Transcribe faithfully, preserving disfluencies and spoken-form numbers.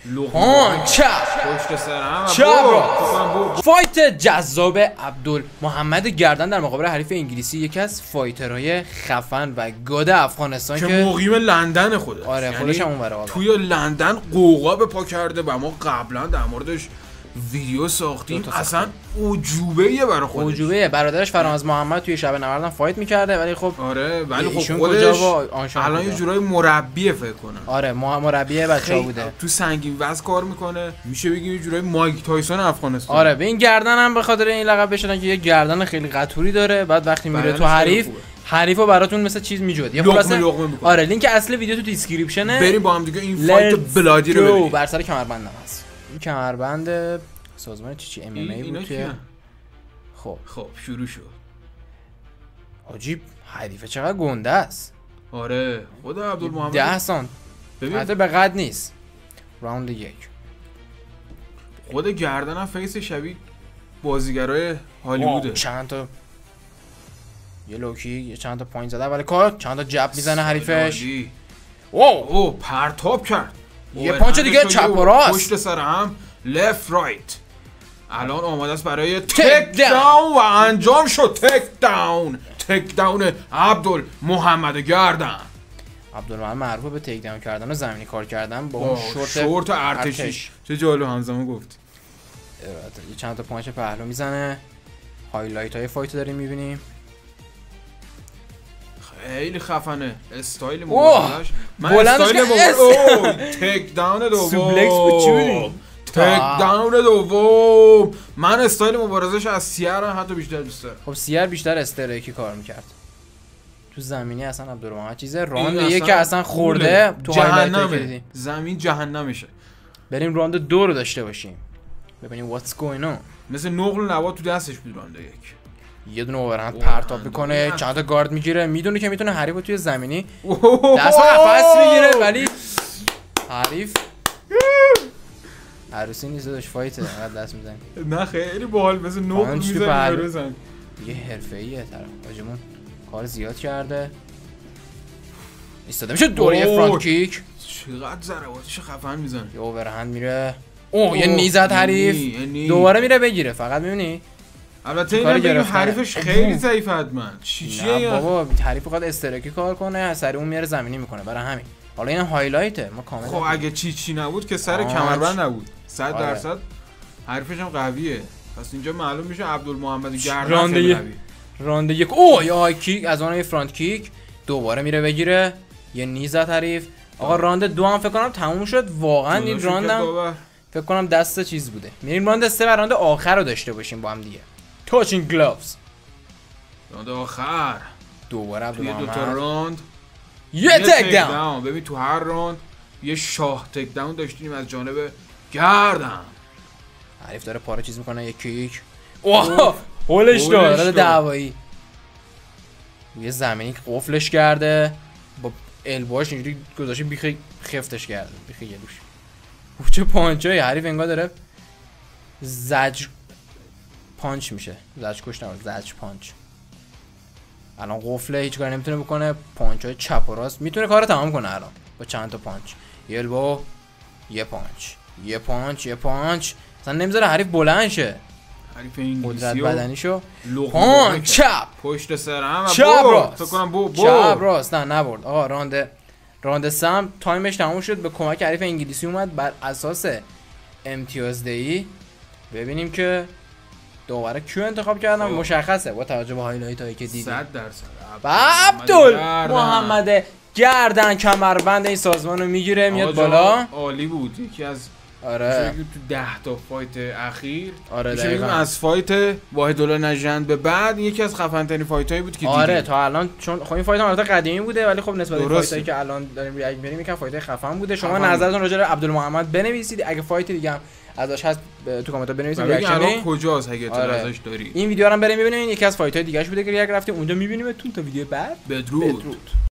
آن چپ پشت سر هم چپ. فایت جذاب عبدالمحمد گردن در مقابل حریف انگلیسی، یکی از فایترهای خفن و گاد افغانستان که, که مقیم لندن خودش. آره یعنی خودش هم اونوره توی لندن قوقا به پا کرده و ما قبلا در موردش ویدیو ساختیم. اصلا عجوبه‌ایه برای خودش. عجوبه‌ایه. برادرش فرامرز محمد توی شب نبردم فایت می‌کرده ولی خب آره ولی خب خودش الان یه جورای مربیه فکر کنم. آره مربی بچه‌ها بوده. تو سنگین وزن کار میکنه. میشه بگیم یه جورای مایک تایسون افغانستان. آره به این گردن هم به خاطر این لقب بهش دادن که یه گردن خیلی قطوری داره. بعد وقتی میره تو حریف حریفو براتون مثل چیز میجود. یه خلاصه آره لینک اصل ویدیو تو دیسکریپشنه. بریم با هم دیگه این فایت بلادی رو ببینیم. بر سر کمربندم هست. این کمربند سازمان چی چی ام ام ای بود که خب خب شروع شد. عجیب حریفه چقدر گنده است. آره خدا عبدالمحمد ده سانت حتی به قد نیست. راوند یک خود گردنم فیس شبیه بازیگرای هالیووده. چند تا یه لوکی یه چند تا پوینت زده ولی کار چند تا جب میزنه حریفش. اوه اوه پرتاب کرد. یه پانچ دیگه چپ و راست پشت سر هم لفت رایت. الان آماده است برای تک داون و انجام شد. تک داون تک داون عبدالمحمد گردن. عبدالمحمد معروفه به تک داون کردن و زمینی کار کردن با اون شورت شورت ارتشی. چه جالب همزمان گفت. یه چند تا پانچ پهلو میزنه. هایلایت های فایت داریم میبینیم. خیلی خفنه استایل مبارزش. من استایل مبارزش تک داون دوم سوپلکس بود چی بودیم؟ تک داون دوم. من استایل مبارزش از سیر هم حتی بیشتر دوست دارم. خب سیر بیشتر استرایکی کار میکرد. تو زمینی اصلا عبدالمحمد چیزه. راند یک که اصلا خورده تو هایلایت دیدیم. زمین جهنمشه. بریم راند دو رو داشته باشیم ببینیم what's going on. مثل نقل نواد تو دستش بود راند یک. یه دونه اوورهند پرتاب میکنه چند تا گارد میگیره میدونه که میتونه حریف توی زمینی دست نفس میگیره ولی حریف عروسی نیست داشت فایته انقدر دست میزنه. نه خیلی باحال مثل نقل میزنه. یه حرفه‌ایه طرف واجمون کار زیاد کرده. ایستاده میشه دوره فرانت کیک. چقدر ضرباتش خفن میزنه. یه اوورهند میره. اوه یه نیزت حریف دوباره میره بگیره. فقط میبینی البته اینا بگیم حریفش خیلی ضعیف حتما. چی چیه نه بابا حریف فقط استراکی کار کنه سری اون میاره زمینی میکنه برای همین. حالا این هایلایته ما کاملا. خب اگه چی چی نبود که سر کمربند نبود. صد درصد حریفش هم قویه. پس اینجا معلوم میشه عبدالمحمد گردن خیلی قویه. راند یک اوه یا های کیک از اون فرانت کیک دوباره میره بگیره یه نیزت حریف. آقا راند دو هم فکر کنم تموم شد واقعا. این راندم فکر کنم دست چیز بوده. میریم راند سه و راند آخر رو داشته باشیم با هم دیگه. touching gloves. راند آخر دوباره عبدالمحمد دو تا راند یه تک داون. ببین تو هر راند یه شاه تک داون داشتیم از جانب گردن. حریف داره پاره چیز میکنه یه کیک. اوه هولش داره دعوایی. یه زمینی قفلش کرده با الباش اینجوری گذاشته بیخی خفتش کرده بیخی گلوش. چه پانچای حریف انگار داره زج پانچ میشه. زج کش نبود زج پانچ. الان قفله هیچ کاری نمیتونه بکنه. پانچای چپ و راست میتونه کارو تمام کنه الان با چند تا پانچ. یه البو یه پانچ یه پانچ یه پانچ اصلا نمیذاره حریف بلند شه. حریف انگلیسی قدرت بدنیشو پانچ چپ پشت سر هم چپ راست. فکر کنم بو بو چپ راست. نه نبرد آقا. راند راند سم تایمش تموم شد. به کمک حریف انگلیسی اومد بر اساس امتیازدهی. ببینیم که دوباره کیو انتخاب کردم مشخصه با توجه به هایلایت هایی که دیدیم. صد درصد عبدالمحمد گردن کمربند این سازمان رو میگیره میاد بالا. عالی بود. یکی از آره تو ده تا فایت اخیر. آره میشه بگیم از فایت واحدالله نژند به بعد یکی از خفن ترین فایت هایی بود که دیدیم. آره تا الان چون خب این فایت هم البته قدیمی بوده ولی خب نسبت به فایت هایی که الان داریم ریاکت می‌کنیم یکم فایت خفن بوده. شما نظرتون راجع به عبدالمحمد بنویسید. اگه فایت دیگه هم ازش هست تو کامنت بنویسید ریاکشن کجاست اگه اطلاع ازش داری. این ویدیو رو هم بریم ببینید. یکی از فایت های دیگه اش بوده که ریاکت رفتیم اونجا می‌بینیمتون تا ویدیو بعد. بدرود.